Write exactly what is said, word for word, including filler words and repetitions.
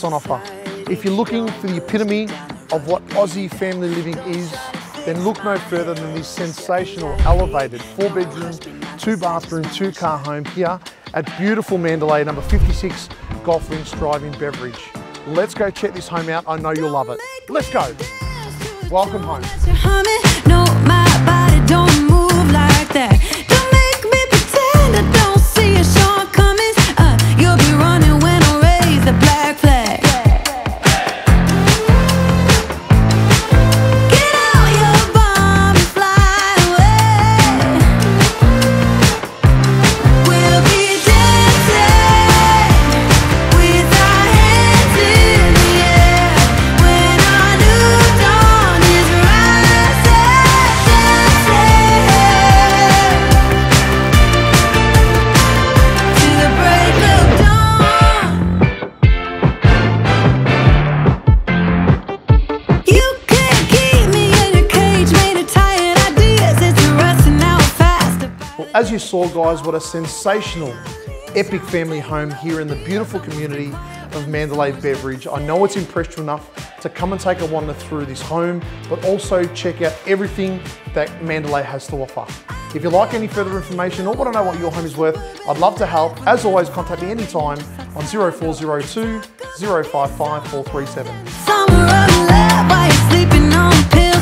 on offer. If you're looking for the epitome of what Aussie family living is, then look no further than this sensational elevated four bedroom, two bathroom, two car home here at beautiful Mandalay, number fifty-six Golf Links Drive in Beveridge. Let's go check this home out. I know you'll love it. Let's go. Welcome home. No, my body don't move like that. Don't make me pretend I don't see your shortcomings. Uh, you'll be running when I raise the black flag. Get out your bomb and fly away. We'll be dancing with our hands in the air when our new dawn is rising. To the break of dawn. You can't keep me in a cage made of tired ideas. It's rusting out fast. Well, as you saw, guys, what a sensational, epic family home here in the beautiful community of Mandalay Beveridge. I know it's impressed you enough to come and take a wander through this home, but also check out everything that Mandalay has to offer. If you like any further information or want to know what your home is worth, I'd love to help. As always, contact me anytime on zero four zero two, zero five five four three seven. Summer of love while you're sleeping on pills.